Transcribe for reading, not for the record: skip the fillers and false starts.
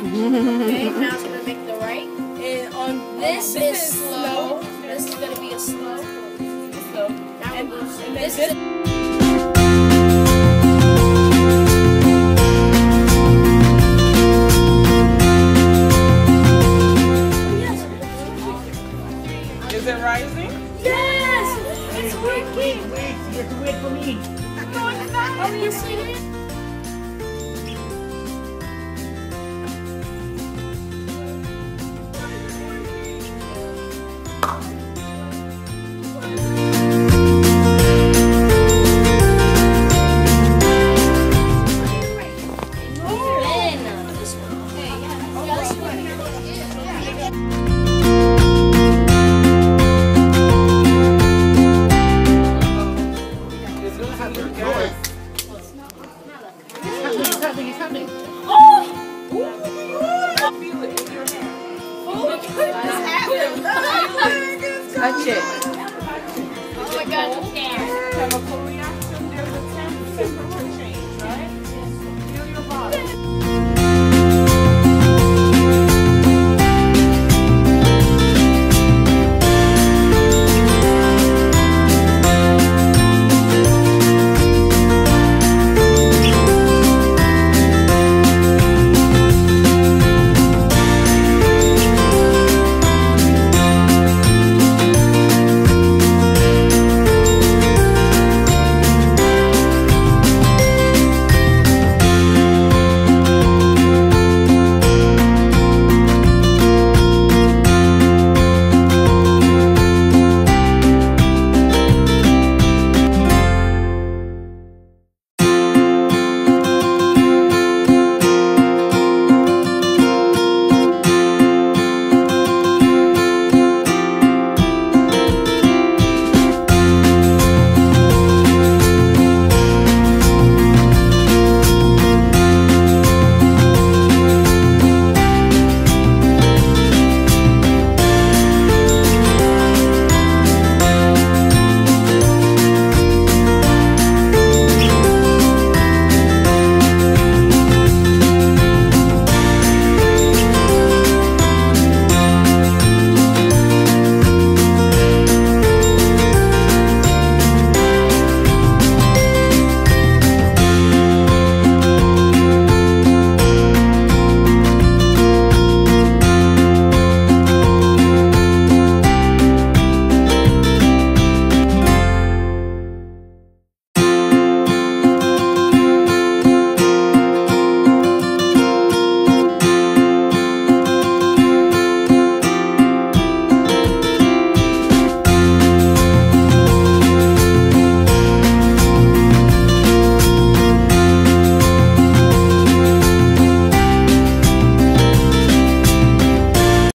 Okay, now it's gonna make the right. And on this is slow. This is gonna be a slow. So, and this is. Is it rising? Yes! It's working! Wait, you have to wait for me. I'm going fast! Are you seeing it? It's happening. Oh! Feel it in your hand. Oh my god! Touch it. Oh my god, you can't. Chemical reaction.